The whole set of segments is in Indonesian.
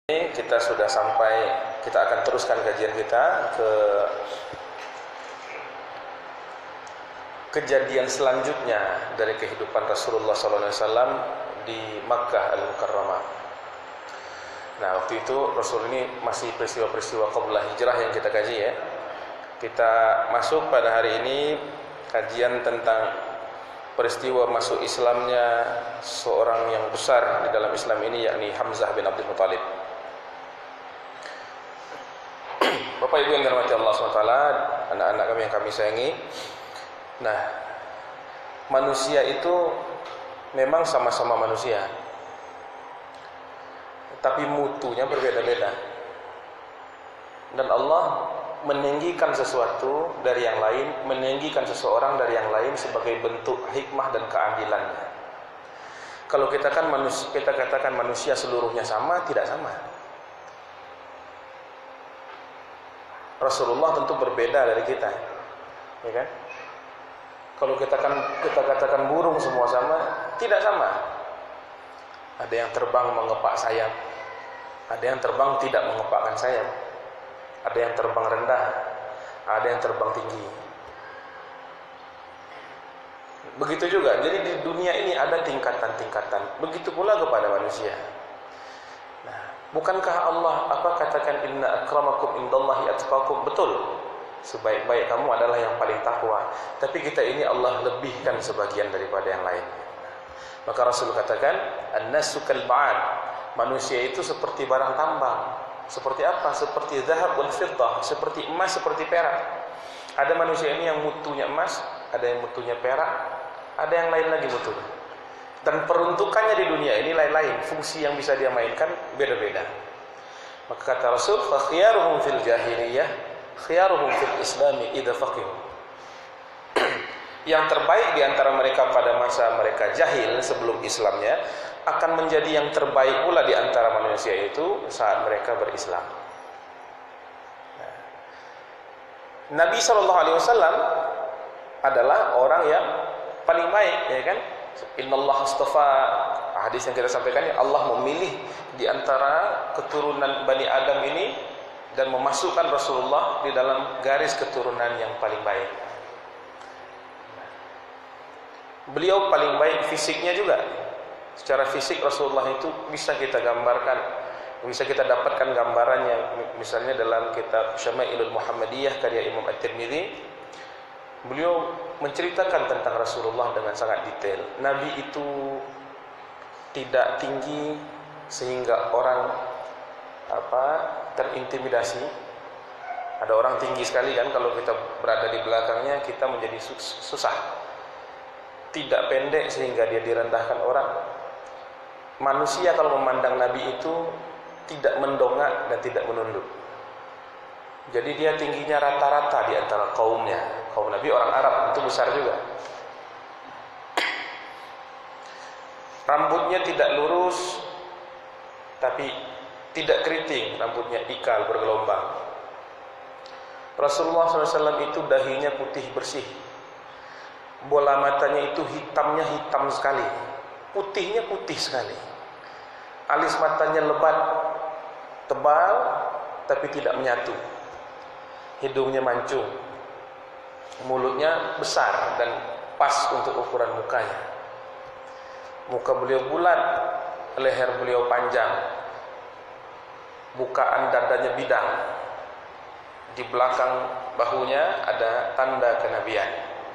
Kita sudah sampai, kita akan teruskan kajian kita ke kejadian selanjutnya dari kehidupan Rasulullah SAW di Makkah Al-Mukarramah. Nah, waktu itu Rasul ini masih peristiwa-peristiwa qabla hijrah yang kita kaji ya. Kita masuk pada hari ini kajian tentang peristiwa masuk Islamnya seorang yang besar di dalam Islam ini, yakni Hamzah bin Abdul Muthalib. Bapak Ibu yang dirahmati Allah SWT, anak-anak kami yang kami sayangi. Nah, manusia itu memang sama-sama manusia, tapi mutunya berbeda-beda. Dan Allah meninggikan sesuatu dari yang lain, meninggikan seseorang dari yang lain sebagai bentuk hikmah dan keadilannya. Kalau kita katakan manusia seluruhnya sama, tidak sama. Rasulullah tentu berbeda dari kita, ya kan? Kalau kita katakan burung semua sama, tidak sama. Ada yang terbang mengepak sayap, ada yang terbang tidak mengepakkan sayap, ada yang terbang rendah, ada yang terbang tinggi. Begitu juga. Jadi di dunia ini ada tingkatan-tingkatan. Begitu pula kepada manusia. Bukankah Allah katakan inna akramakum indallahi atqakum? Betul, sebaik-baik kamu adalah yang paling takwa. Tapi kita ini Allah lebihkan sebagian daripada yang lain. Maka Rasul katakan an-nasu kal ba'ad, manusia itu seperti barang tambang. Seperti apa? Seperti zahab wal fiddah, seperti emas, seperti perak. Ada manusia ini yang mutunya emas, ada yang mutunya perak, ada yang lain lagi mutunya. Dan peruntukannya di dunia ini lain-lain, fungsi yang bisa dia mainkan beda-beda. Maka kata Rasul, fa khiyaruhum fil jahiliyah khiyaruhum fil islami idza faqihu. Yang terbaik di antara mereka pada masa mereka jahil sebelum Islamnya akan menjadi yang terbaik pula di antara manusia itu saat mereka berislam. Nabi SAW adalah orang yang paling baik, ya kan? Innallaha astafa, hadis yang kita sampaikan, Allah memilih di antara keturunan Bani Adam ini dan memasukkan Rasulullah di dalam garis keturunan yang paling baik. Beliau paling baik fisiknya juga. Secara fisik Rasulullah itu bisa kita gambarkan, bisa kita dapatkan gambarannya misalnya dalam kitab Syama'ilul Muhammadiyah karya Imam At-Tirmidzi. Beliau menceritakan tentang Rasulullah dengan sangat detail. Nabi itu tidak tinggi sehingga orang terintimidasi. Ada orang tinggi sekali kan, kalau kita berada di belakangnya kita menjadi susah. Tidak pendek sehingga dia direndahkan orang. Manusia kalau memandang Nabi itu tidak mendongak dan tidak menunduk. Jadi dia tingginya rata-rata di antara kaumnya. Kaum Nabi orang Arab, itu besar juga. Rambutnya tidak lurus, tapi tidak keriting, rambutnya ikal bergelombang. Rasulullah SAW itu dahinya putih bersih. Bola matanya itu hitamnya hitam sekali. Putihnya putih sekali. Alis matanya lebat, tebal, tapi tidak menyatu. Hidungnya mancung, mulutnya besar dan pas untuk ukuran mukanya. Muka beliau bulat, leher beliau panjang, bukaan dadanya bidang. Di belakang bahunya ada tanda kenabian.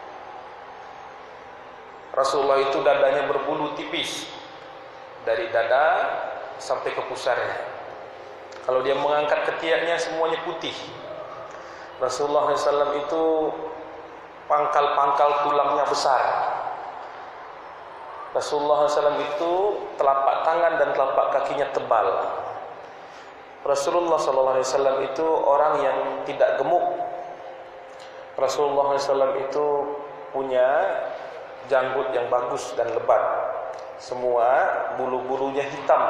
Rasulullah itu dadanya berbulu tipis, dari dada sampai ke pusarnya. Kalau dia mengangkat ketiaknya semuanya putih. Rasulullah SAW itu pangkal-pangkal tulangnya besar. Rasulullah SAW itu telapak tangan dan telapak kakinya tebal. Rasulullah SAW itu orang yang tidak gemuk. Rasulullah SAW itu punya janggut yang bagus dan lebat. Semua bulu-bulunya hitam.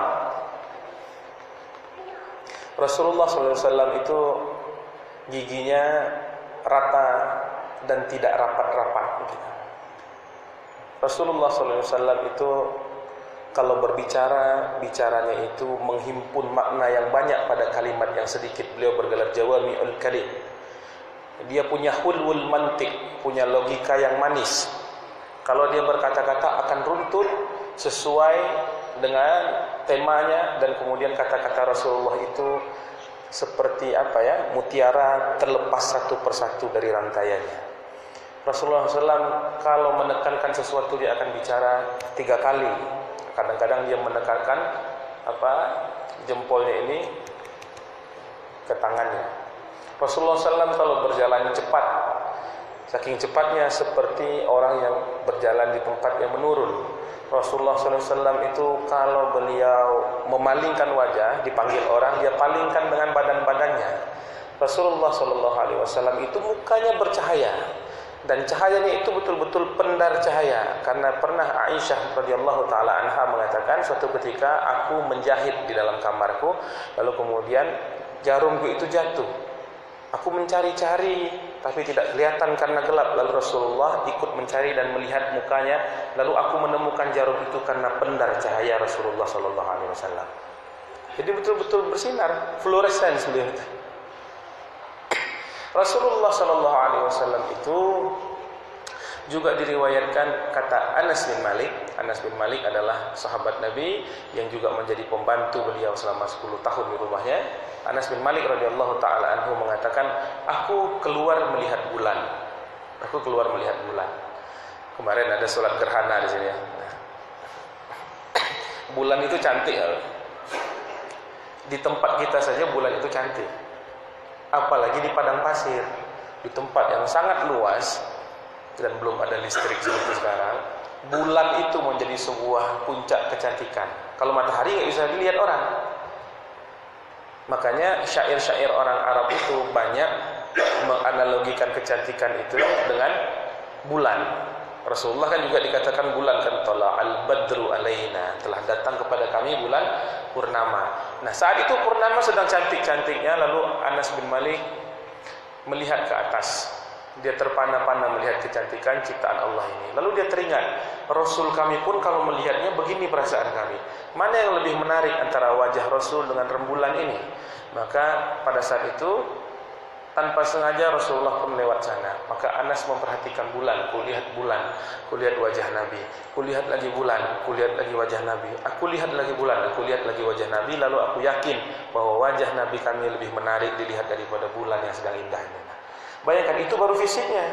Rasulullah SAW itu giginya rata dan tidak rapat-rapat. Rasulullah SAW itu kalau berbicara, bicaranya itu menghimpun makna yang banyak pada kalimat yang sedikit. Beliau bergelar jawami'ul kalim. Dia punya hulwul mantik, punya logika yang manis. Kalau dia berkata-kata akan runtut sesuai dengan temanya, dan kemudian kata-kata Rasulullah itu seperti mutiara terlepas satu persatu dari rantaiannya. Rasulullah SAW kalau menekankan sesuatu dia akan bicara 3 kali. Kadang-kadang dia menekankan jempolnya ini ke tangannya. Rasulullah SAW kalau berjalan cepat, saking cepatnya seperti orang yang berjalan di tempat yang menurun. Rasulullah SAW itu kalau beliau memalingkan wajah, dipanggil orang, dia palingkan dengan badan-badannya. Rasulullah SAW itu mukanya bercahaya. Dan cahayanya itu betul-betul pendar cahaya. Karena pernah Aisyah radhiyallahu taala anha mengatakan, suatu ketika aku menjahit di dalam kamarku, lalu kemudian jarumku itu jatuh. Aku mencari-cari tapi tidak kelihatan karena gelap. Lalu Rasulullah ikut mencari dan melihat mukanya. Lalu aku menemukan jarum itu karena pendar cahaya Rasulullah SAW. Jadi betul-betul bersinar, fluorescence beliau itu. Rasulullah SAW itu juga diriwayatkan, kata Anas bin Malik. Anas bin Malik adalah sahabat Nabi yang juga menjadi pembantu beliau selama 10 tahun di rumahnya. Anas bin Malik radhiyallahu taala anhu mengatakan, aku keluar melihat bulan. Aku keluar melihat bulan. Kemarin ada sholat gerhana di sini ya. Bulan itu cantik ya. Di tempat kita saja bulan itu cantik. Apalagi di padang pasir, di tempat yang sangat luas dan belum ada listrik seperti sekarang, bulan itu menjadi sebuah puncak kecantikan. Kalau matahari nggak bisa dilihat orang. Makanya syair-syair orang Arab itu banyak menganalogikan kecantikan itu dengan bulan. Rasulullah kan juga dikatakan bulan, kan, tala'al badru alaina, telah datang kepada kami bulan purnama. Nah, saat itu purnama sedang cantik-cantiknya, lalu Anas bin Malik melihat ke atas. Dia terpana-pana melihat kecantikan ciptaan Allah ini. Lalu dia teringat, Rasul kami pun kalau melihatnya begini perasaan kami. Mana yang lebih menarik antara wajah Rasul dengan rembulan ini? Maka pada saat itu tanpa sengaja Rasulullah pun lewat sana. Maka Anas memperhatikan bulan. Kulihat bulan, kulihat wajah Nabi. Kulihat lagi bulan, kulihat lagi wajah Nabi. Aku lihat lagi bulan, aku lihat lagi wajah Nabi. Lalu aku yakin bahwa wajah Nabi kami lebih menarik dilihat daripada bulan yang sedang indah ini. Bayangkan, itu baru fisiknya.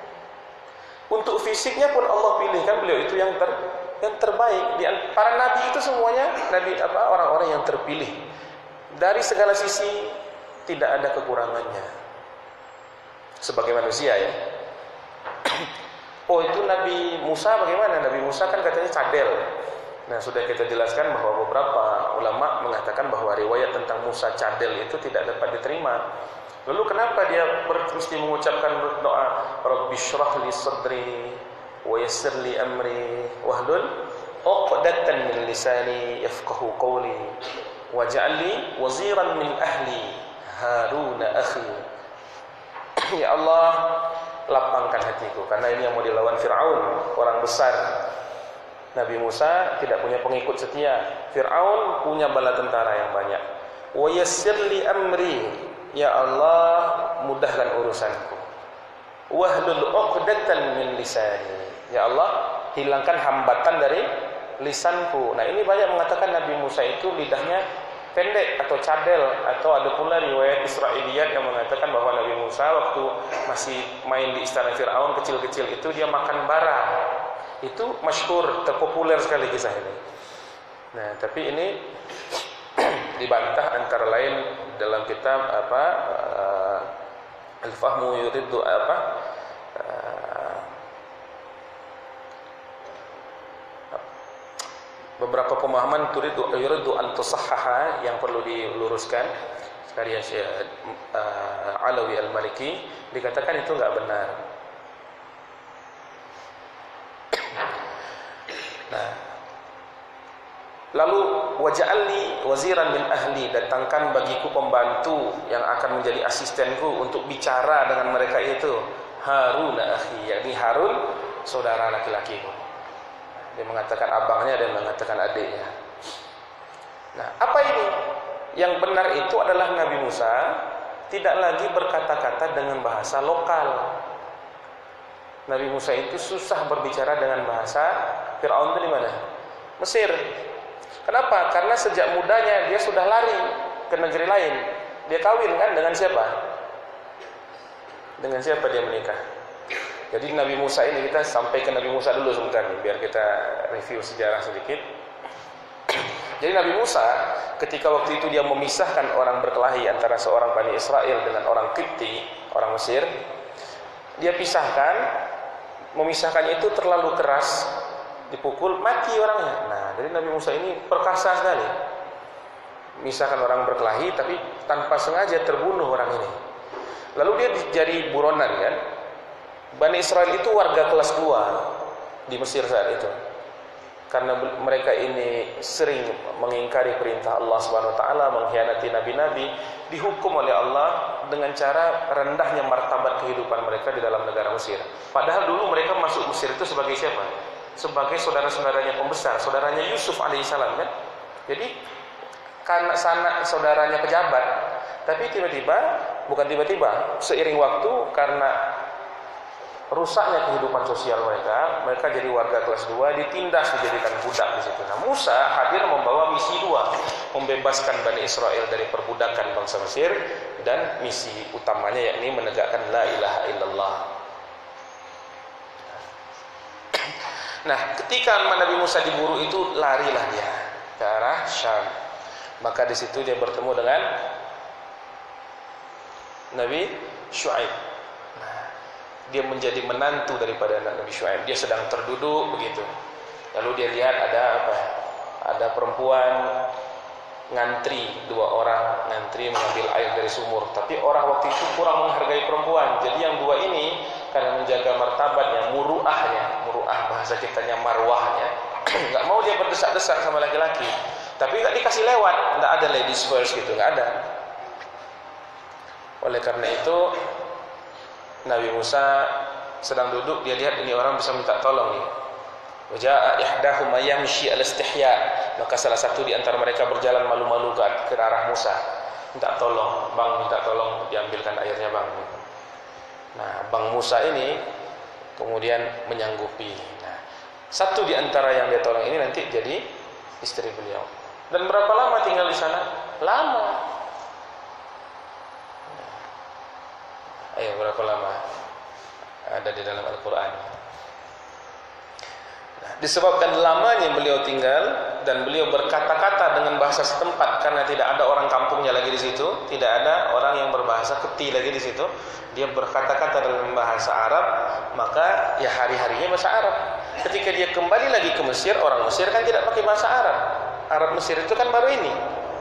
Untuk fisiknya pun Allah pilihkan beliau itu yang terbaik. Para nabi itu semuanya orang-orang yang terpilih. Dari segala sisi tidak ada kekurangannya. Sebagai manusia ya. Oh, itu Nabi Musa bagaimana? Nabi Musa kan katanya cadel. Nah, sudah kita jelaskan bahwa beberapa ulama mengatakan bahwa riwayat tentang Musa cadel itu tidak dapat diterima. Lalu kenapa dia mesti mengucapkan doa Rabbi shrah li sadri wa yassir li amri wahlul 'uqdatan min lisani yafqahu qawli waj'al li waziran min ahli Harun akhi. Ya Allah, lapangkan hatiku, karena ini yang mau dilawan Fir'aun, orang besar. Nabi Musa tidak punya pengikut setia. Fir'aun punya bala tentara yang banyak. Wa yassir li amri, ya Allah, mudahkan urusanku. Wahlul 'uqdatan min lisani, ya Allah, hilangkan hambatan dari lisanku. Nah, ini banyak mengatakan Nabi Musa itu lidahnya pendek atau cadel, atau ada pula riwayat Israiliyat yang mengatakan bahwa Nabi Musa waktu masih main di istana Fir'aun kecil-kecil itu dia makan bara. Itu masyhur, terpopuler sekali kisah ini. Nah, tapi ini dibantah antara lain dalam kitab Al-Fahmu Yuridu beberapa pemahaman yuridu an tusahhaha yang perlu diluruskan. Karya Syekh Alawi Al-Maliki dikatakan itu enggak benar. Nah, lalu waj'alni waziran min ahli, datangkan bagiku pembantu yang akan menjadi asistenku untuk bicara dengan mereka itu. Harun akhi, yakni Harun saudara laki-lakiku. Dia mengatakan abangnya, dia mengatakan adiknya. Nah, apa ini? Yang benar itu adalah Nabi Musa tidak lagi berkata-kata dengan bahasa lokal. Nabi Musa itu susah berbicara dengan bahasa Fir'aun itu di mana? Mesir. Kenapa? Karena sejak mudanya dia sudah lari ke negeri lain. Dia kawin kan dengan siapa? Dengan siapa dia menikah? Jadi Nabi Musa ini, kita sampai ke Nabi Musa dulu sebentar nih, biar kita review sejarah sedikit. Jadi Nabi Musa ketika waktu itu dia memisahkan orang berkelahi antara seorang Bani Israel dengan orang Qibti, orang Mesir, dia pisahkan, memisahkannya itu terlalu keras, dipukul, mati orangnya. Nah, jadi Nabi Musa ini perkasa sekali. Misahkan orang berkelahi, tapi tanpa sengaja terbunuh orang ini. Lalu dia jadi buronan kan. Bani Israel itu warga kelas 2 di Mesir saat itu. Karena mereka ini sering mengingkari perintah Allah Subhanahu wa taala, mengkhianati nabi-nabi, dihukum oleh Allah dengan cara rendahnya martabat kehidupan mereka di dalam negara Mesir. Padahal dulu mereka masuk Mesir itu sebagai siapa? Sebagai saudara-saudaranya pembesar, saudaranya Yusuf alaihissalam kan. Jadi karena sanak saudaranya pejabat, tapi tiba-tiba seiring waktu karena rusaknya kehidupan sosial mereka jadi warga kelas 2, ditindas, dijadikan budak di situ. Nah, Musa hadir membawa misi 2, membebaskan Bani Israel dari perbudakan bangsa Mesir, dan misi utamanya yakni menegakkan la ilaha illallah. Nah, ketika Nabi Musa diburu itu, larilah dia ke arah Syam. Maka di situ dia bertemu dengan Nabi Syuaib. Dia menjadi menantu daripada Nabi Syuaib. Dia sedang terduduk begitu. Lalu dia lihat ada perempuan ngantri, 2 orang ngantri mengambil air dari sumur. Tapi orang waktu itu kurang menghargai perempuan. Jadi yang 2 ini karena menjaga martabatnya, muruah bahasa kitanya marwahnya, nggak mau dia berdesak-desak sama laki-laki. Tapi nggak dikasih lewat, nggak ada ladies first gitu, nggak ada. Oleh karena itu Nabi Musa sedang duduk, dia lihat ini orang bisa minta tolong nih. Waja'a ihdahuma yamshi al-istihya. Maka salah satu di antara mereka berjalan malu-malu ke arah Musa. Minta tolong, "Bang, minta tolong diambilkan airnya, Bang." Nah, Bang Musa ini kemudian menyanggupi. Nah, satu di antara yang dia tolong ini nanti jadi istri beliau. Dan berapa lama tinggal di sana? Lama. Ayo, berapa lama? Ada di dalam Al-Quran. Nah, disebabkan lamanya beliau tinggal dan beliau berkata-kata dengan bahasa setempat karena tidak ada orang kampungnya lagi di situ, tidak ada orang yang berbahasa Qibti lagi di situ. Dia berkata-kata dalam bahasa Arab, maka ya hari-harinya bahasa Arab. Ketika dia kembali lagi ke Mesir, orang Mesir kan tidak pakai bahasa Arab. Arab Mesir itu kan baru ini.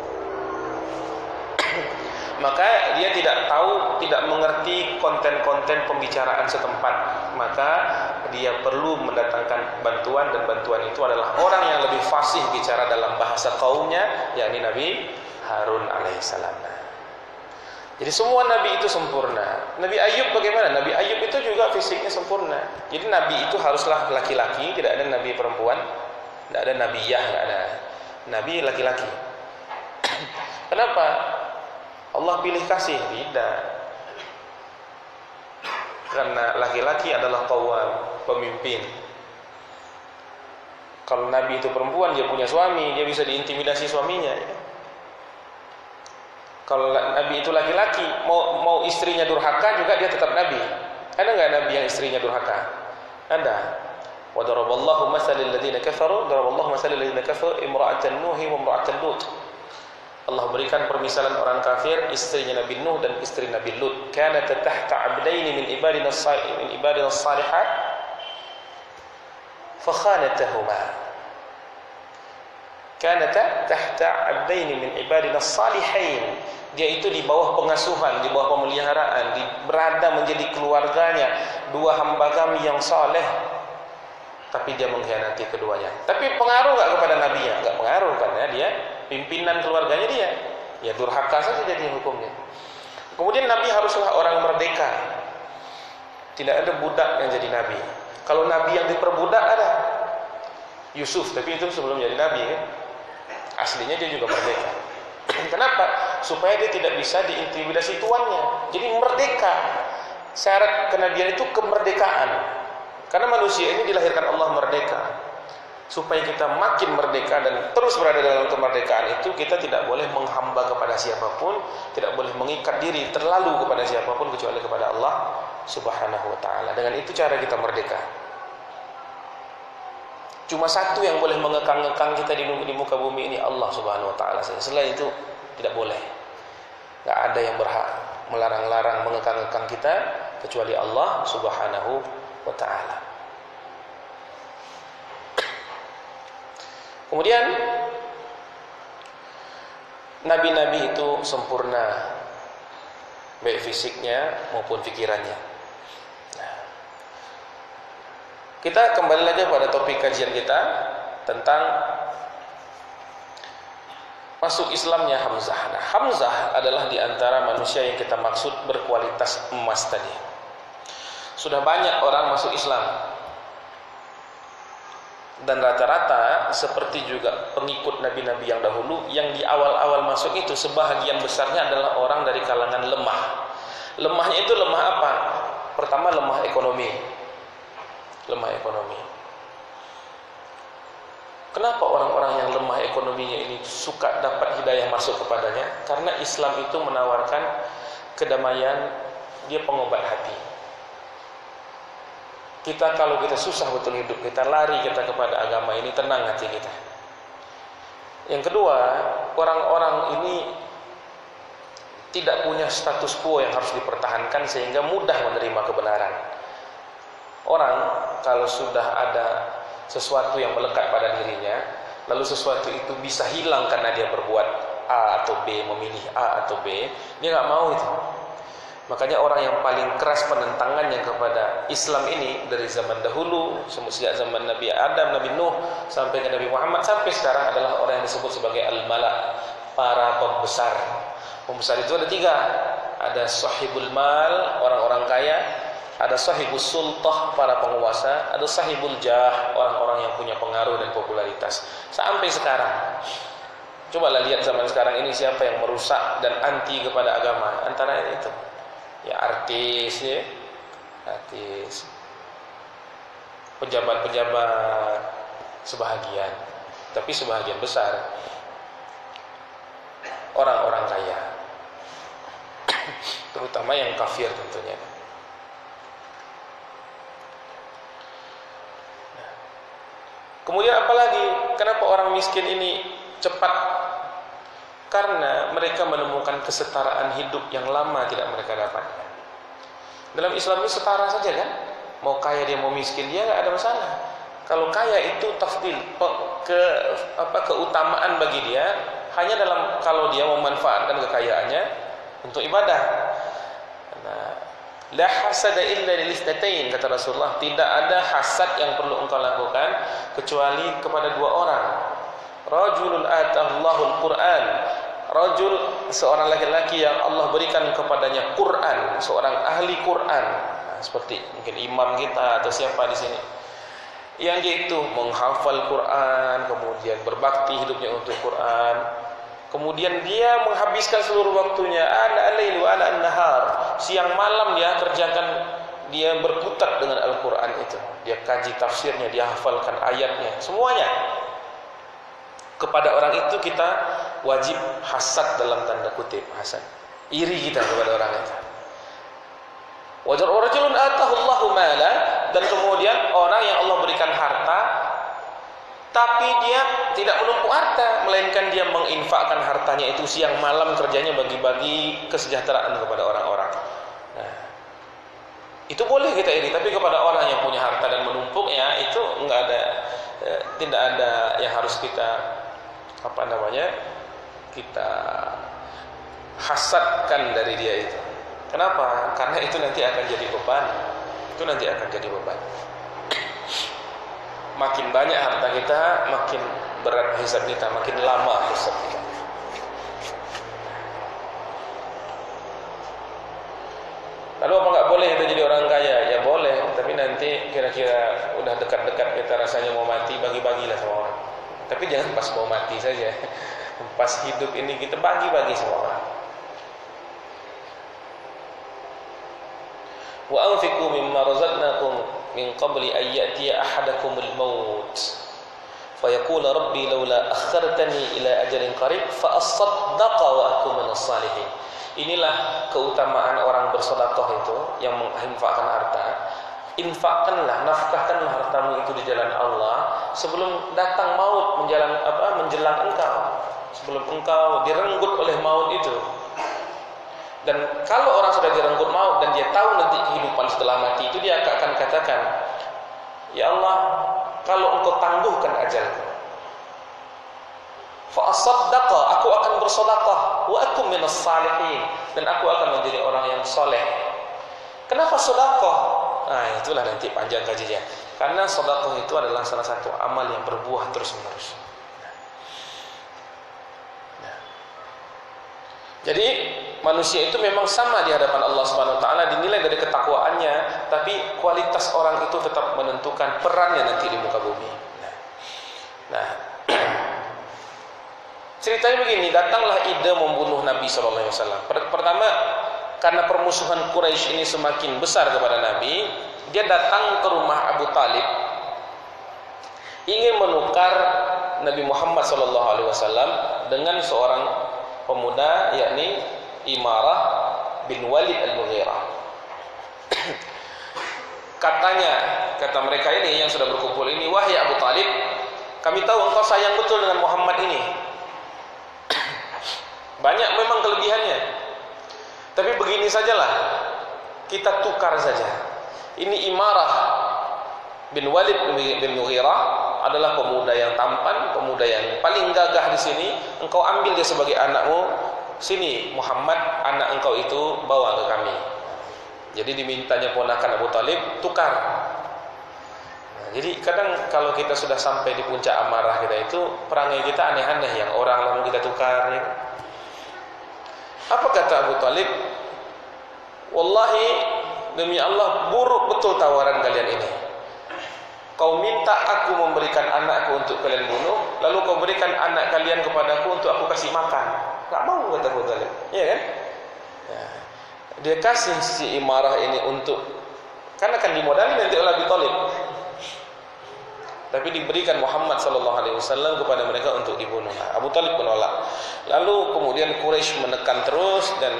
Maka dia tidak tahu, tidak mengerti konten-konten pembicaraan setempat. Maka dia perlu mendatangkan bantuan, dan bantuan itu adalah orang yang lebih fasih bicara dalam bahasa kaumnya, yakni Nabi Harun alaihissalam. Jadi semua Nabi itu sempurna. Nabi Ayub bagaimana? Nabi Ayub itu juga fisiknya sempurna. Jadi Nabi itu haruslah laki-laki, tidak ada Nabi perempuan, tidak ada Nabiyah, tidak ada. Nabi laki-laki. Kenapa? Allah pilih kasih? Tidak. Karena laki-laki adalah qawwam, pemimpin. Kalau Nabi itu perempuan, dia punya suami, dia bisa diintimidasi suaminya. Kalau Nabi itu laki-laki, mau istrinya durhaka juga dia tetap Nabi. Ada nggak Nabi yang istrinya durhaka? Ada. Wa daraballahu mathalal ladzina kafaru, daraballahu mathalal ladzina kafaru imra'atan Nuhi wa imra'atan Lut. Allah berikan permisalan orang kafir, istrinya Nabi Nuh dan istri Nabi Lut. Kanata tahta 'abdaini min ibadina as-salihat fa khanatahuma. Kanata tahta 'abdaini min ibadina as-salihin. Dia itu di bawah pengasuhan, di bawah pemeliharaan, berada menjadi keluarganya 2 hamba kami yang saleh. Tapi dia mengkhianati keduanya. Tapi pengaruh enggak kepada Nabi ya? Enggak pengaruh, karena dia pimpinan keluarganya dia. Ya durhaka saja jadi hukumnya. Kemudian Nabi haruslah orang merdeka. Tidak ada budak yang jadi Nabi. Kalau Nabi yang diperbudak ada. Yusuf, tapi itu sebelum jadi nabi kan. Aslinya dia juga merdeka. Kenapa? Supaya dia tidak bisa diintimidasi tuannya. Jadi merdeka. Syarat kenabian itu kemerdekaan. Karena manusia ini dilahirkan Allah merdeka. Supaya kita makin merdeka dan terus berada dalam kemerdekaan itu, kita tidak boleh menghamba kepada siapapun, tidak boleh mengikat diri terlalu kepada siapapun kecuali kepada Allah Subhanahu wa taala. Dengan itu cara kita merdeka. Cuma satu yang boleh mengekang-ngekang kita di muka bumi ini, Allah Subhanahu wa taala saja. Selain itu tidak boleh. Enggak ada yang berhak melarang-larang, mengekang-ngekang kita kecuali Allah Subhanahu wa taala. Kemudian nabi-nabi itu sempurna, baik fisiknya maupun pikirannya. Nah, kita kembali lagi pada topik kajian kita tentang masuk Islamnya Hamzah. Nah, Hamzah adalah di antara manusia yang kita maksud berkualitas emas tadi. Sudah banyak orang masuk Islam. Dan rata-rata seperti juga pengikut nabi-nabi yang dahulu, yang di awal-awal masuk itu sebahagian besarnya adalah orang dari kalangan lemah. Lemahnya itu lemah apa? Pertama, lemah ekonomi. Lemah ekonomi. Kenapa orang-orang yang lemah ekonominya ini suka dapat hidayah masuk kepadanya? Karena Islam itu menawarkan kedamaian, dia pengobat hati. Kita kalau kita susah betul hidup, kita lari kita kepada agama ini, tenang hati kita. Yang kedua, orang-orang ini tidak punya status quo yang harus dipertahankan sehingga mudah menerima kebenaran. Orang kalau sudah ada sesuatu yang melekat pada dirinya, lalu sesuatu itu bisa hilang karena dia berbuat A atau B, memilih A atau B, dia nggak mau itu. Makanya orang yang paling keras penentangannya kepada Islam ini dari zaman dahulu, sejak zaman Nabi Adam, Nabi Nuh sampai ke Nabi Muhammad sampai sekarang adalah orang yang disebut sebagai al-mala, para pembesar. Pembesar itu ada tiga. Ada sahibul mal, orang-orang kaya. Ada sahibus sultah, para penguasa. Ada sahibul jah, orang-orang yang punya pengaruh dan popularitas. Sampai sekarang. Cobalah lihat zaman sekarang ini siapa yang merusak dan anti kepada agama. Antara itu ya artis, ya artis, pejabat-pejabat sebahagian, tapi sebahagian besar orang-orang kaya, terutama yang kafir tentunya. Kemudian apalagi, kenapa orang miskin ini cepat? Karena mereka menemukan kesetaraan hidup yang lama tidak mereka dapatkan. Dalam Islam ini setara saja kan? Mau kaya dia mau miskin dia nggak ada masalah. Kalau kaya itu tafdil, keutamaan bagi dia hanya dalam kalau dia memanfaatkan kekayaannya untuk ibadah. Nah, la hasada illa lil ithnatain, kata Rasulullah, tidak ada hasad yang perlu engkau lakukan kecuali kepada dua orang. Rajulun atahallahul Qur'an, rajul, seorang laki-laki yang Allah berikan kepadanya Quran, seorang ahli Quran. Nah, seperti mungkin imam kita atau siapa di sini, yang dia itu menghafal Quran, kemudian berbakti hidupnya untuk Quran, kemudian dia menghabiskan seluruh waktunya ana-al-lail wa ana-an-nahar, siang malam dia kerjakan, dia berkutat dengan Al-Quran itu, dia kaji tafsirnya, dia hafalkan ayatnya, semuanya. Kepada orang itu kita wajib hasad dalam tanda kutip, hasad, iri kita kepada orang itu. Wajrulun atahullahu mala, dan kemudian orang yang Allah berikan harta tapi dia tidak menumpuk harta, melainkan dia menginfakkan hartanya itu siang malam kerjanya bagi-bagi kesejahteraan kepada orang-orang. Nah, itu boleh kita iri, tapi kepada orang yang punya harta dan menumpuknya itu enggak ada, tidak ada yang harus kita kita hasadkan dari dia itu. Kenapa? Karena itu nanti akan jadi beban. Itu nanti akan jadi beban. Makin banyak harta kita, makin berat hisab kita, makin lama hisab kita. Lalu apa nggak boleh kita jadi orang kaya? Ya boleh, tapi nanti nanti kira-kira udah dekat-dekat kita rasanya mau mati, bagi-bagilah sama orang. Tapi jangan pas mau mati saja. Pas hidup ini kita bagi-bagi sama orang. Wa anfiqu mimma razaqnakum min qabli an ya'tiya ahadakumul maut fayaqula rabbi laula akhartani ila ajalin qarib fa asaddaqa wa akun minas salihin. Inilah keutamaan orang bersedekah itu yang menginfakkan harta. Infakkanlah, nafkahkanlah hartamu itu di jalan Allah sebelum datang maut menjelang engkau, sebelum engkau direnggut oleh maut itu. Dan kalau orang sudah direnggut maut dan dia tahu nanti kehidupan setelah mati itu, dia akan katakan, ya Allah, kalau engkau tangguhkan ajalku, fa asaddaqa, aku akan bersedekah, wa akum minas salihin, dan aku akan menjadi orang yang soleh. Kenapa sedekah? Nah, itulah nanti panjang kajiannya. Karena sedekah itu adalah salah satu amal yang berbuah terus-menerus. Jadi manusia itu memang sama di hadapan Allah Subhanahu wa taala, dinilai dari ketakwaannya, tapi kualitas orang itu tetap menentukan perannya nanti di muka bumi. Nah, ceritanya begini, datanglah ide membunuh Nabi sallallahu alaihi wasallam. Pertama, karena permusuhan Quraisy ini semakin besar kepada Nabi, dia datang ke rumah Abu Talib ingin menukar Nabi Muhammad sallallahu alaihi wasallam dengan seorang pemuda, yakni Imarah bin Walid al-Mughirah. Kata mereka ini yang sudah berkumpul ini, wahai Abu Talib, kami tahu engkau sayang betul dengan Muhammad ini. Banyak memang kelebihannya, tapi begini sajalah, kita tukar saja. Ini Imarah bin Walid bin Mughirah adalah pemuda yang tampan, pemuda yang paling gagah di sini. Engkau ambil dia sebagai anakmu. Sini Muhammad, anak engkau itu bawa ke kami. Jadi dimintanya ponakan Abu Talib tukar. Nah, jadi kadang kalau kita sudah sampai di puncak amarah kita itu, perangai kita aneh-aneh, yang orang lalu kita tukar. Ya. Apa kata Abu Talib? Wallahi, demi Allah, buruk betul tawaran kalian ini. Kau minta aku memberikan anakku untuk kalian bunuh, lalu kau berikan anak kalian kepadaku untuk aku kasih makan. Tak mau, kata Abu Talib. Iya kan? Ya. Dia kasih si Imarah ini untuk, karena kan dimodali nanti oleh Abu Talib, tapi diberikan Muhammad SAW kepada mereka untuk dibunuh. Abu Talib menolak. Lalu kemudian Quraisy menekan terus dan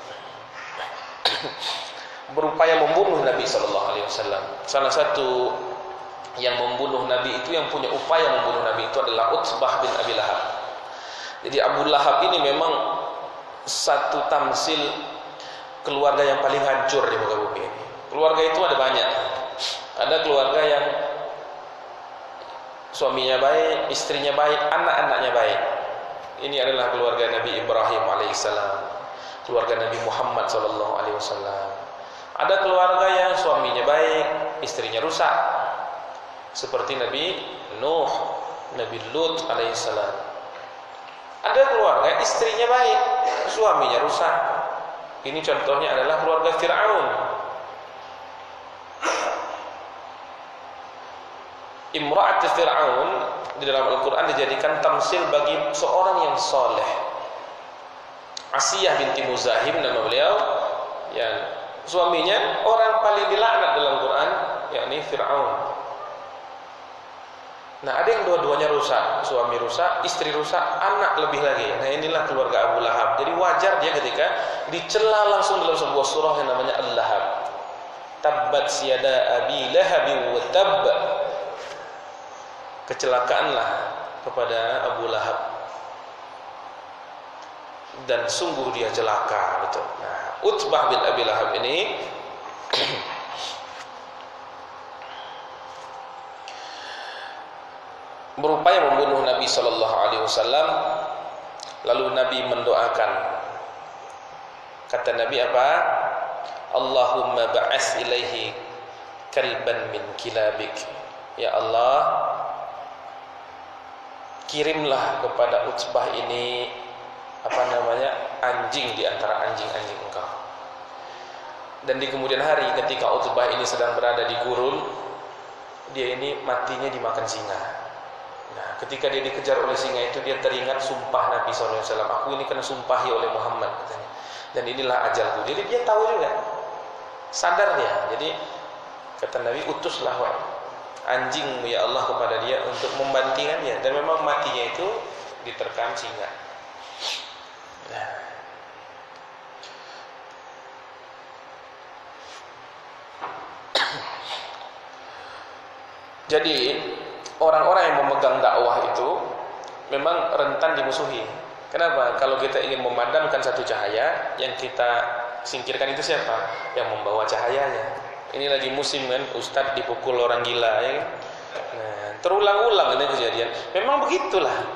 berupaya membunuh Nabi SAW. Salah satu yang membunuh Nabi itu, yang punya upaya membunuh Nabi itu adalah Utsbah bin Abi Lahab. Jadi Abu Lahab ini memang satu tamsil keluarga yang paling hancur di muka bumi ini. Keluarga itu ada banyak. Ada keluarga yang suaminya baik, istrinya baik, anak-anaknya baik. Ini adalah keluarga Nabi Ibrahim alaihissalam, keluarga Nabi Muhammad SAW. Ada keluarga yang suaminya baik, istrinya rusak, seperti Nabi Nuh, Nabi Lut alaihissalam. Ada keluarga istrinya baik, suaminya rusak. Ini contohnya adalah keluarga Fir'aun. Imra'at Fir'aun di dalam Al-Quran dijadikan tamsil bagi seorang yang soleh. Asiyah binti Muzahim nama beliau, yang suaminya orang paling dilaknat dalam Quran, yakni Fir'aun. Nah, ada yang dua-duanya rusak, suami rusak, istri rusak, anak lebih lagi. Nah, inilah keluarga Abu Lahab. Jadi wajar dia ketika dicela langsung dalam sebuah surah yang namanya Al-Lahab. Tabbat siyada abi lahabi wa tabb. Kecelakaanlah kepada Abu Lahab, dan sungguh dia celaka, betul. Nah, Utbah bin Abi Lahab ini berupaya membunuh Nabi sallallahu alaihi wasallam. Lalu Nabi mendoakan. Kata Nabi apa? Allahumma ba'ats ilaihi kalban min kilabik. Ya Allah, kirimlah kepada Utsbah ini anjing di antara anjing-anjing engkau. Dan di kemudian hari ketika Utbah ini sedang berada di gurun, dia ini matinya dimakan singa. Nah, ketika dia dikejar oleh singa itu, dia teringat sumpah Nabi SAW, aku ini kena sumpahi oleh Muhammad katanya. Dan inilah ajalku. Jadi dia tahu juga, sadar dia. Jadi kata Nabi, utuslah anjing ya Allah kepada dia untuk membandingkannya. Dan memang matinya itu diterkam singa. Nah. Jadi orang-orang yang memegang dakwah itu memang rentan dimusuhi. Kenapa? Kalau kita ingin memadamkan satu cahaya, yang kita singkirkan itu siapa? Yang membawa cahayanya. Ini lagi musim kan, ustadz dipukul orang gila ya. Nah, terulang-ulang ini kejadian. Memang begitulah.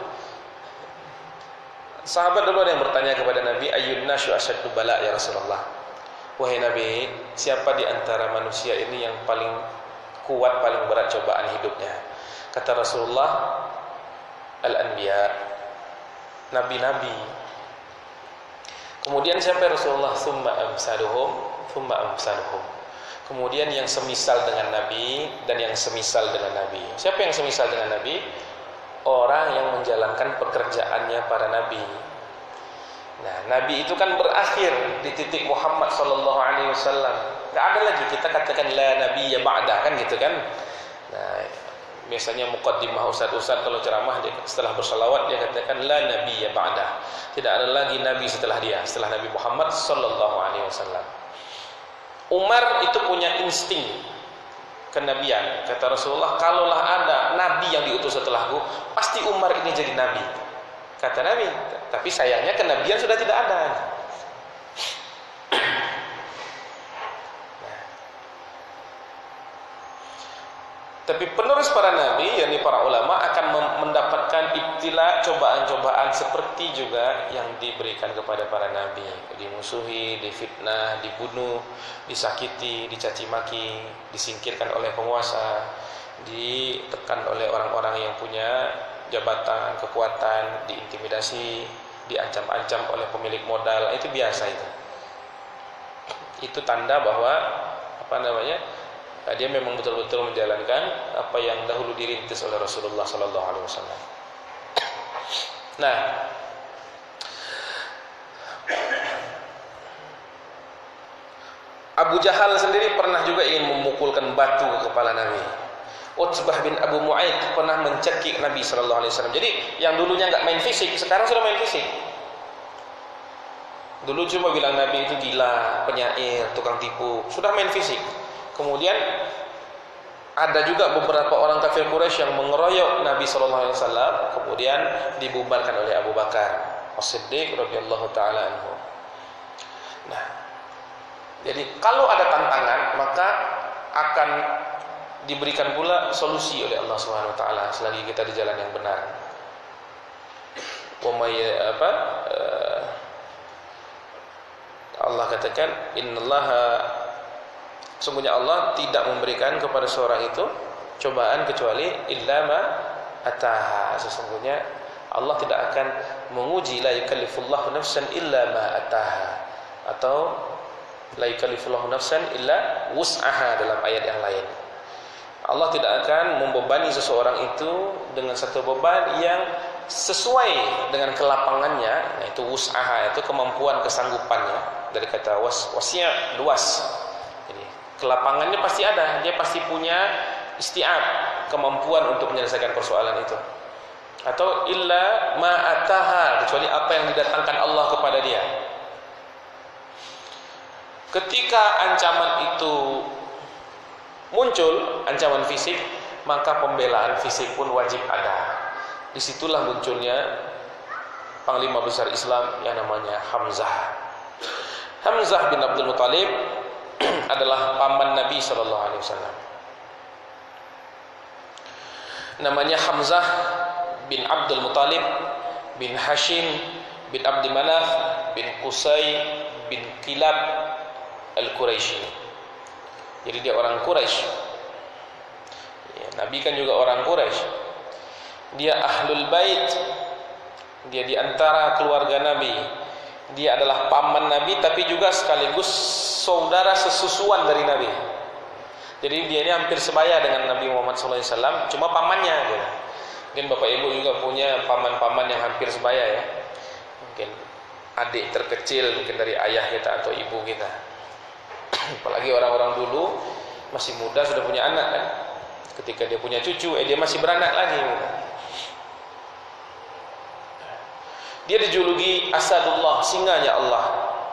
Sahabat dulu ada yang bertanya kepada Nabi, ayyun nasyu asyaddu bala ya Rasulullah. Wahai Nabi, siapa di antara manusia ini yang paling kuat, paling berat cobaan hidupnya? Kata Rasulullah, al-anbiya, nabi-nabi. Kemudian siapa ya Rasulullah? Thumma amsaluhum. Kemudian yang semisal dengan Nabi dan yang semisal dengan Nabi. Siapa yang semisal dengan Nabi? Orang yang menjalankan pekerjaannya para Nabi. Nah, Nabi itu kan berakhir di titik Muhammad SAW. Gak ada lagi kita katakan la nabiyya ba'da, kan gitu kan. Nah, biasanya muqaddimah ustaz-ustaz kalau ceramah dia setelah bersalawat dia katakan la nabiyya ba'da. Tidak ada lagi nabi setelah dia, setelah Nabi Muhammad SAW. Umar itu punya insting kenabian. Kata Rasulullah, kalaulah ada nabi yang diutus setelahku, pasti Umar ini jadi nabi. Kata Nabi, tapi sayangnya kenabian sudah tidak ada. Tapi penerus para nabi, yakni para ulama, akan mendapatkan ibtila, cobaan-cobaan seperti juga yang diberikan kepada para nabi. Dimusuhi, difitnah, dibunuh, disakiti, dicaci maki, disingkirkan oleh penguasa, ditekan oleh orang-orang yang punya jabatan, kekuatan, diintimidasi, diancam-ancam oleh pemilik modal. Itu biasa itu. Itu tanda bahwa dia memang betul-betul menjalankan apa yang dahulu dirintis oleh Rasulullah SAW. Nah, Abu Jahal sendiri pernah juga ingin memukulkan batu ke kepala Nabi. Utbah bin Abu Mu'aid pernah mencekik Nabi SAW. Jadi yang dulunya nggak main fisik, sekarang sudah main fisik. Dulu cuma bilang Nabi itu gila, penyair, tukang tipu, sudah main fisik. Kemudian ada juga beberapa orang kafir Quraisy yang mengeroyok Nabi SAW, kemudian dibubarkan oleh Abu Bakar As-Siddiq radhiyallahu taala anhu. Nah, jadi kalau ada tantangan maka akan diberikan pula solusi oleh Allah Subhanahu wa taala selagi kita di jalan yang benar. Allah katakan, innallaha, sungguhnya Allah tidak memberikan kepada seorang itu cobaan kecuali illa ma ataha. Sesungguhnya Allah tidak akan menguji, la yukallifullahu nafsan illa ma ataha, atau la yukallifullahu nafsan illa wus'aha dalam ayat yang lain. Allah tidak akan membebani seseorang itu dengan satu beban yang sesuai dengan kelapangannya, yaitu wus'aha, itu kemampuan, kesanggupannya. Dari kata wasi', luas. Jadi kelapangannya pasti ada, dia pasti punya isti'ab, kemampuan untuk menyelesaikan persoalan itu. Atau illa ma'ataha, kecuali apa yang didatangkan Allah kepada dia. Ketika ancaman itu muncul, ancaman fisik, maka pembelaan fisik pun wajib ada. Disitulah munculnya panglima besar Islam yang namanya Hamzah. Hamzah bin Abdul Muttalib adalah paman Nabi SAW. Namanya Hamzah bin Abdul Muttalib bin Hashim bin Abdi Manaf bin Qusay bin Kilab Al-Quraisy. Jadi dia orang Quraisy. Ya, Nabi kan juga orang Quraisy. Dia Ahlul Bait. Dia di antara keluarga Nabi. Dia adalah paman Nabi tapi juga sekaligus saudara sesusuan dari Nabi. Jadi dia ini hampir sebaya dengan Nabi Muhammad SAW, cuma pamannya gitu. Mungkin Bapak Ibu juga punya paman-paman yang hampir sebaya ya. Mungkin adik terkecil mungkin dari ayah kita atau ibu kita. Apalagi orang-orang dulu masih muda sudah punya anak kan. Ketika dia punya cucu, dia masih beranak lagi gitu. Dia dijuluki Asadullah, singanya Allah.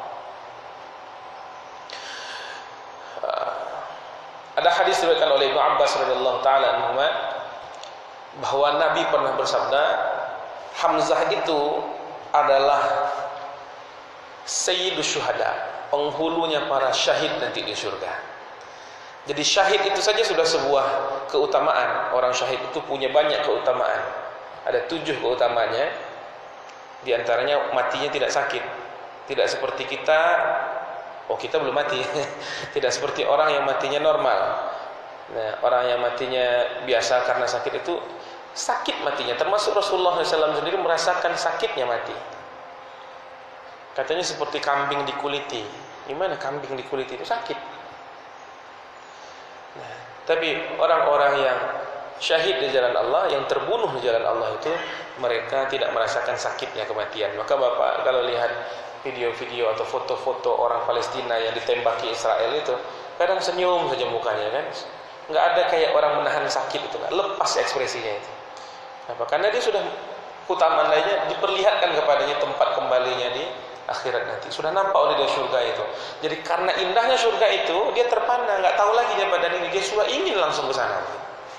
Ada hadis diriwayatkan oleh Ibnu Abbas radhiyallahu taala anhu bahwa Nabi pernah bersabda, Hamzah itu adalah sayyidus syuhada, penghulunya para syahid nanti di surga. Jadi syahid itu saja sudah sebuah keutamaan. Orang syahid itu punya banyak keutamaan. Ada 7 keutamaannya. Di antaranya matinya tidak sakit. Tidak seperti kita, kita belum mati. Tidak seperti orang yang matinya normal. Nah, orang yang matinya biasa karena sakit itu sakit matinya. Termasuk Rasulullah SAW sendiri merasakan sakitnya mati. Katanya seperti kambing dikuliti. Gimana kambing dikuliti? Itu sakit. Nah, tapi orang-orang yang syahid di jalan Allah, yang terbunuh di jalan Allah itu, mereka tidak merasakan sakitnya kematian. Maka Bapak kalau lihat video-video atau foto-foto orang Palestina yang ditembaki Israel itu, kadang senyum saja mukanya kan. Nggak ada kayak orang menahan sakit itu, nggak lepas ekspresinya itu. Kenapa? Karena dia sudah keutamaan lainnya diperlihatkan kepadanya tempat kembalinya di akhirat nanti. Sudah nampak oleh dia surga itu. Jadi karena indahnya surga itu, dia terpana, nggak tahu lagi dia badan ini, dia sudah ingin langsung ke sana.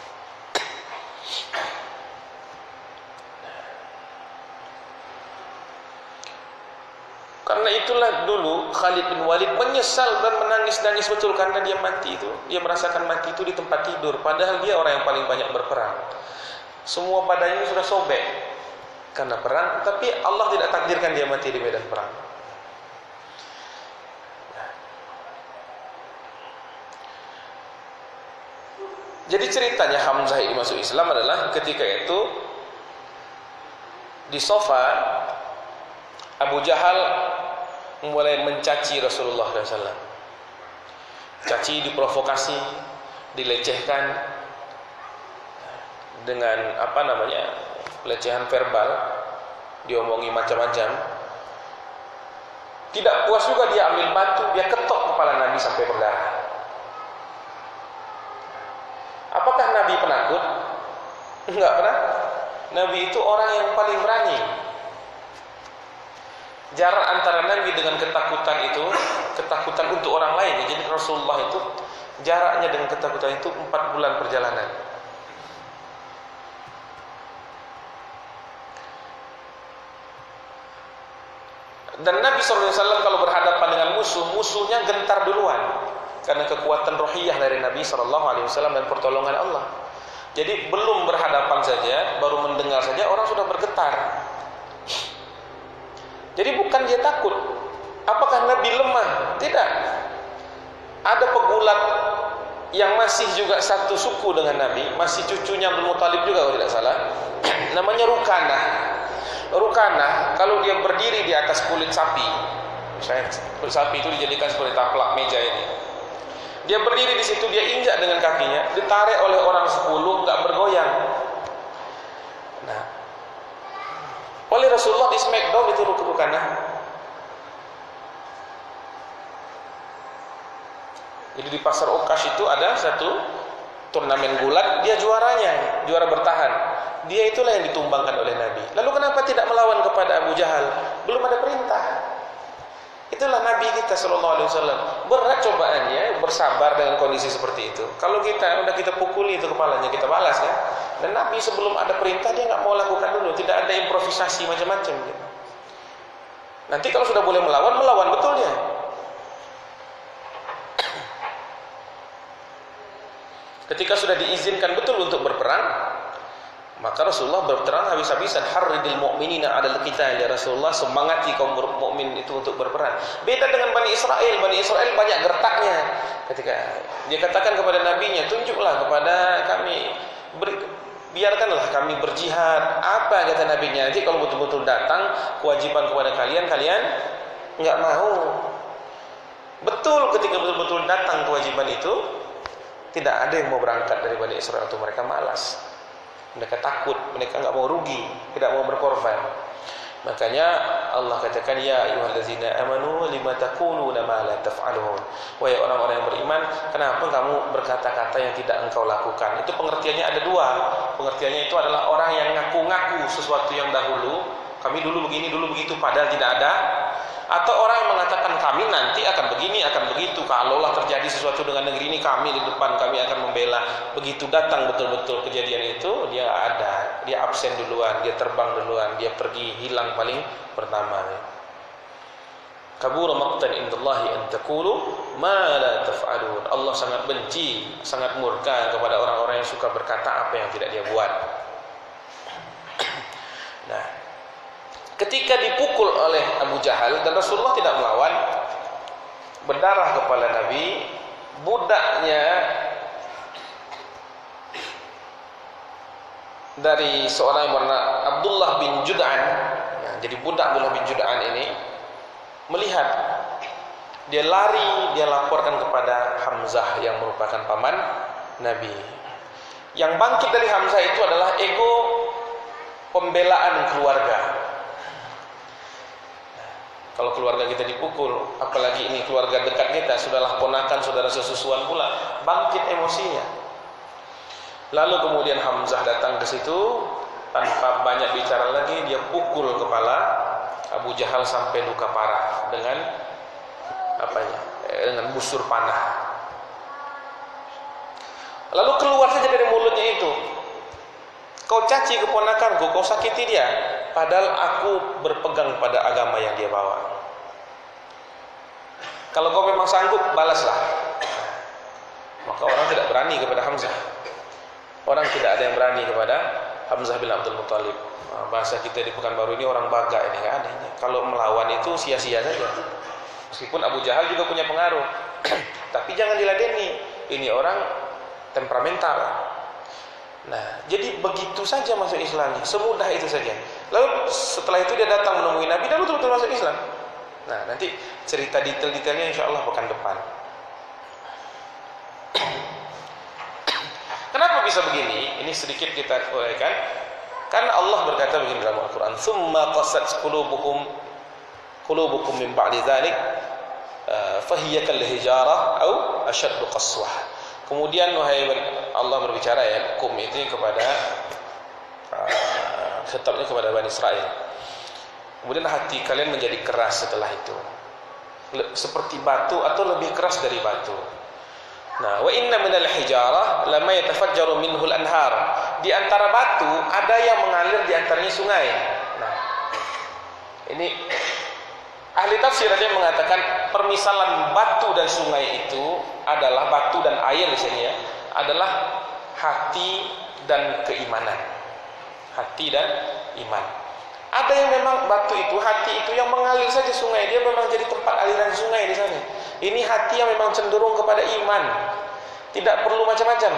Karena itulah dulu Khalid bin Walid menyesal dan menangis-nangis betul karena dia mati itu. Dia merasakan mati itu di tempat tidur. Padahal dia orang yang paling banyak berperang. Semua badannya sudah sobek karena perang, tapi Allah tidak takdirkan dia mati di medan perang. Jadi ceritanya Hamzah ini masuk Islam adalah ketika itu di sofa Abu Jahal mulai mencaci Rasulullah SAW. Caci, diprovokasi, dilecehkan dengan pelecehan verbal, diomongi macam-macam. Tidak puas juga dia ambil batu, dia ketok kepala Nabi sampai berdarah. Apakah Nabi penakut? Enggak pernah. Nabi itu orang yang paling berani. Jarak antara Nabi dengan ketakutan itu, ketakutan untuk orang lain. Jadi Rasulullah itu jaraknya dengan ketakutan itu 4 bulan perjalanan. Dan Nabi SAW kalau berhadapan dengan musuhnya gentar duluan. Karena kekuatan rohiyah dari Nabi SAW dan pertolongan Allah. Jadi belum berhadapan saja, baru mendengar saja orang sudah bergetar. Jadi bukan dia takut. Apakah Nabi lemah? Tidak. Ada pegulat yang masih juga satu suku dengan Nabi, masih cucunya Abdul Muthalib juga kalau tidak salah. Namanya Rukanah. Rukanah kalau dia berdiri di atas kulit sapi, misalnya kulit sapi itu dijadikan seperti taplak meja ini. Dia berdiri di situ, dia injak dengan kakinya, ditarik oleh orang 10, nggak bergoyang. Nah, oleh Rasulullah di smackdown itu Rukanah. Jadi di pasar Okash itu ada satu turnamen gulat, dia juaranya, juara bertahan. Dia itulah yang ditumbangkan oleh Nabi. Lalu kenapa tidak melawan kepada Abu Jahal? Belum ada perintah. Itulah Nabi kita SAW. Berat cobaannya, bersabar dengan kondisi seperti itu. Kalau kita pukuli itu kepalanya, kita balas ya. Dan Nabi sebelum ada perintah dia nggak mau lakukan dulu. Tidak ada improvisasi macam-macam. Gitu. Nanti kalau sudah boleh melawan betul dia. Ketika sudah diizinkan betul untuk berperang, maka Rasulullah berperang habis-habisan. Harridil mu'minina 'alal qital, ya Rasulullah, semangati kaum mukmin itu untuk berperang. Beda dengan Bani Israel. Bani Israel banyak gertaknya. Ketika dia katakan kepada nabinya, tunjuklah kepada kami, biarkanlah kami berjihad. Apa kata nabinya? Nanti kalau betul-betul datang kewajiban kepada kalian enggak mau. Betul, ketika betul-betul datang kewajiban itu, tidak ada yang mau berangkat dari Bani Israel itu. Mereka malas, mereka takut, mereka enggak mau rugi, tidak mau berkorban. Makanya Allah katakan, ya ayyuhallazina amanu lima taquluna ma la taf'alun. Wahai orang-orang yang beriman, kenapa kamu berkata-kata yang tidak engkau lakukan? Itu pengertiannya ada dua. Pengertiannya itu adalah orang yang ngaku-ngaku sesuatu yang dahulu, kami dulu begini, dulu begitu, padahal tidak ada. Atau orang yang mengatakan kami nanti akan begini, akan begitu, kalaulah terjadi sesuatu dengan negeri ini, kami di depan, kami akan membela. Begitu datang betul-betul kejadian itu, dia ada, dia absen duluan, dia terbang duluan, dia pergi, hilang paling pertama. Kabura maqtan indallahi an taqulu ma la taf'alun. Allah sangat benci, sangat murka kepada orang-orang yang suka berkata apa yang tidak dia buat. Nah, ketika dipukul oleh Abu Jahal dan Rasulullah tidak melawan, berdarah kepala Nabi, budaknya dari seorang yang bernama Abdullah bin Jud'an, ya, jadi budak Abdullah bin Jud'an ini melihat, dia lari, dia laporkan kepada Hamzah yang merupakan paman Nabi. Yang bangkit dari Hamzah itu adalah ego pembelaan keluarga. Kalau keluarga kita dipukul, apalagi ini keluarga dekat kita, sudahlah ponakan, saudara sesusuan pula, bangkit emosinya. Lalu kemudian Hamzah datang ke situ, tanpa banyak bicara lagi, dia pukul kepala Abu Jahal sampai luka parah dengan dengan busur panah. Lalu keluar saja dari mulutnya itu, kau caci keponakanku, kau sakiti dia, padahal aku berpegang pada agama yang dia bawa. Kalau kau memang sanggup, balaslah. Maka orang tidak berani kepada Hamzah. Orang tidak ada yang berani kepada Hamzah bin Abdul Muttalib. Bahasa kita di Pekanbaru ini orang baga ini, nggak ada. Kalau melawan itu sia-sia saja. Meskipun Abu Jahal juga punya pengaruh, tapi jangan diladeni. Ini orang temperamental. Nah, jadi begitu saja masuk Islamnya, semudah itu saja. Lalu setelah itu dia datang menemui Nabi dan betul-betul masuk Islam. Nah, nanti cerita detail-detailnya insya Allah pekan depan. Kenapa bisa begini? Ini sedikit kita uraikan. Karena Allah berkata begini dalam Al-Quran, "Tsumma qasat qulubukum min ba'di dzalik, fahiya kal hijarah au ashaddu qaswah." Kemudian wahai Allah berbicara ya, hukum itu kepada khitabnya kepada Bani Israel. Kemudian hati kalian menjadi keras setelah itu, seperti batu atau lebih keras dari batu. Nah, wa inna minal hijarah lama yatafajjaru minhul anhar. Di antara batu ada yang mengalir di antaranya sungai. Nah, ini ahli tafsir ada yang mengatakan permisalan batu dan sungai itu adalah batu dan air di sini ya, adalah hati dan keimanan. Hati dan iman. Ada yang memang batu itu, hati itu yang mengalir saja sungai, dia memang jadi tempat aliran sungai di sana. Ini hati yang memang cenderung kepada iman, tidak perlu macam-macam.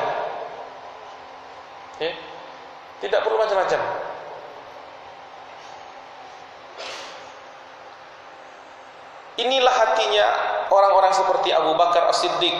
Ya? Tidak perlu macam-macam. Inilah hatinya orang-orang seperti Abu Bakar As-Siddiq.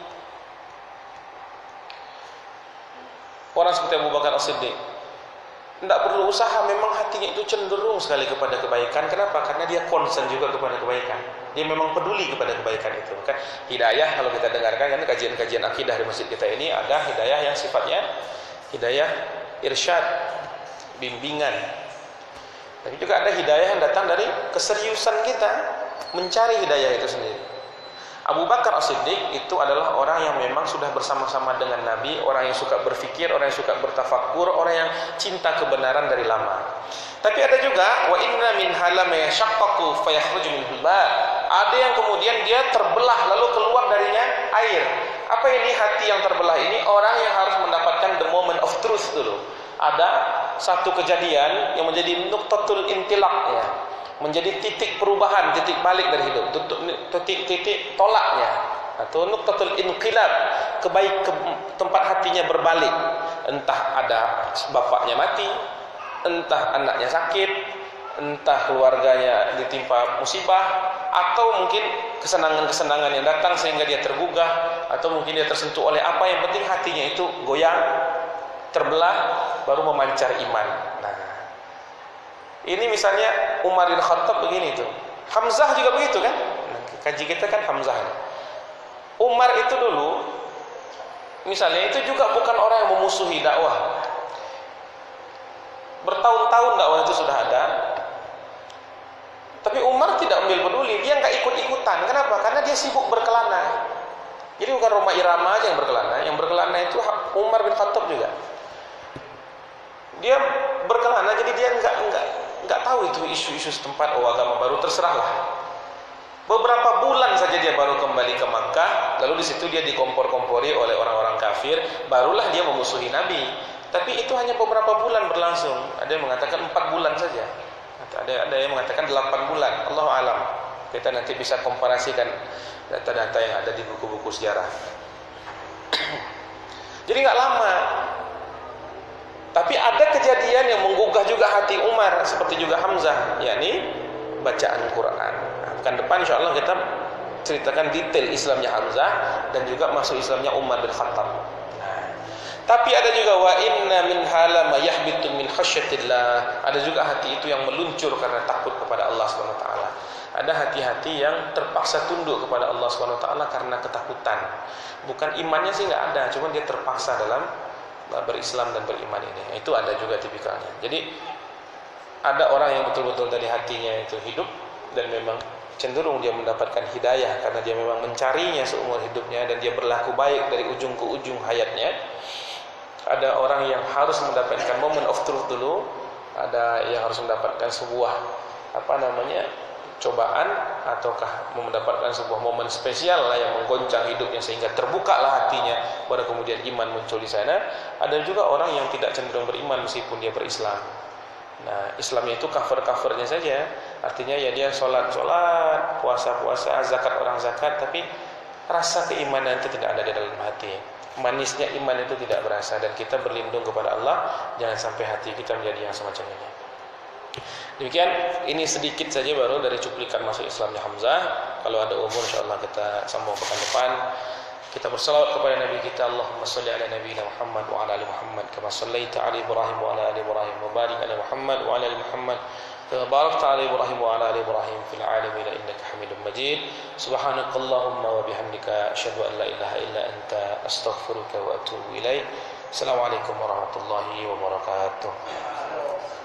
Orang seperti Abu Bakar As-Siddiq tidak perlu usaha, memang hatinya itu cenderung sekali kepada kebaikan. Kenapa? Karena dia concern juga kepada kebaikan. Dia memang peduli kepada kebaikan itu. Kan hidayah kalau kita dengarkan kan kajian-kajian akidah di masjid kita ini ada hidayah yang sifatnya hidayah irsyad, bimbingan. Tapi juga ada hidayah yang datang dari keseriusan kita mencari hidayah itu sendiri. Abu Bakar As-Siddiq itu adalah orang yang memang sudah bersama-sama dengan Nabi, orang yang suka berfikir, orang yang suka bertafakkur, orang yang cinta kebenaran dari lama. Tapi ada juga wa inna min halam yashaqqaqu fayakhruju minhu ba'. Ada yang kemudian dia terbelah lalu keluar darinya air. Apa ini hati yang terbelah ini? Orang yang harus mendapatkan the moment of truth dulu. Ada satu kejadian yang menjadi nuqtatul intilaq ya. Menjadi titik perubahan, titik balik dari hidup, titik tolaknya atau nuqtatul inqilab, tempat hatinya berbalik. Entah ada bapaknya mati, entah anaknya sakit, entah keluarganya ditimpa musibah, atau mungkin kesenangan-kesenangan yang datang sehingga dia tergugah, atau mungkin dia tersentuh oleh apa, yang penting hatinya itu goyang, terbelah, baru memancar iman. Nah, ini misalnya Umar bin Khattab begini tuh. Hamzah juga begitu kan? Nah, kaji kita kan Hamzah. Umar itu dulu misalnya itu juga bukan orang yang memusuhi dakwah. Bertahun-tahun dakwah itu sudah ada. Tapi Umar tidak ambil peduli, dia nggak ikut-ikutan. Kenapa? Karena dia sibuk berkelana. Jadi bukan Roma Irama aja yang berkelana itu Umar bin Khattab juga. Dia berkelana, jadi dia nggak tahu itu isu-isu setempat, agama baru, terserahlah. Beberapa bulan saja dia baru kembali ke Makkah, lalu di situ dia dikompor-kompori oleh orang-orang kafir, barulah dia memusuhi Nabi. Tapi itu hanya beberapa bulan berlangsung. Ada yang mengatakan 4 bulan saja. Ada yang mengatakan 8 bulan. Allahu alam. Kita nanti bisa komparasikan data-data yang ada di buku-buku sejarah. Jadi nggak lama. Tapi ada kejadian yang menggugah juga hati Umar, seperti juga Hamzah, yakni bacaan Quran. Akan depan insyaallah kita ceritakan detail Islamnya Hamzah dan juga masuk Islamnya Umar bin Khattab. Tapi ada juga wa inna min hala ma yahbitu min khasyatillah. Ada juga hati itu yang meluncur karena takut kepada Allah Subhanahu wa taala. Ada hati-hati yang terpaksa tunduk kepada Allah Subhanahu wa taala karena ketakutan. Bukan imannya sih enggak ada, cuma dia terpaksa dalam berislam dan beriman ini. Itu ada juga tipikalnya. Jadi ada orang yang betul-betul dari hatinya itu hidup dan memang cenderung dia mendapatkan hidayah karena dia memang mencarinya seumur hidupnya dan dia berlaku baik dari ujung ke ujung hayatnya. Ada orang yang harus mendapatkan moment of truth dulu, ada yang harus mendapatkan sebuah cobaan, ataukah mendapatkan sebuah momen spesial lah yang menggoncang hidupnya sehingga terbukalah hatinya, baru kemudian iman muncul di sana. Ada juga orang yang tidak cenderung beriman meskipun dia berislam. Nah, Islamnya itu cover-covernya saja, artinya ya dia sholat, puasa, zakat orang zakat, tapi rasa keimanan itu tidak ada di dalam hati. Manisnya iman itu tidak berasa, dan kita berlindung kepada Allah jangan sampai hati kita menjadi yang semacam ini. Demikian, ini sedikit saja baru dari cuplikan masuk Islamnya Hamzah. Kalau ada umur insyaallah kita sambung pekan depan. Kita berselawat kepada Nabi kita, Allahumma shalli ala nabiyina Muhammad wa ala ali Muhammad kama shallaita ala Ibrahim wa ala ali Ibrahim wa barik ala Muhammad wa ala ali Muhammad barakta ala Ibrahim wa ala ali Ibrahim fil alamin innaka Hamidum Majid. Subhanakallahumma wa bihamdika asyhadu an la ilaha illa anta astaghfiruka wa atubu ilaik. Assalamualaikum warahmatullahi wabarakatuh.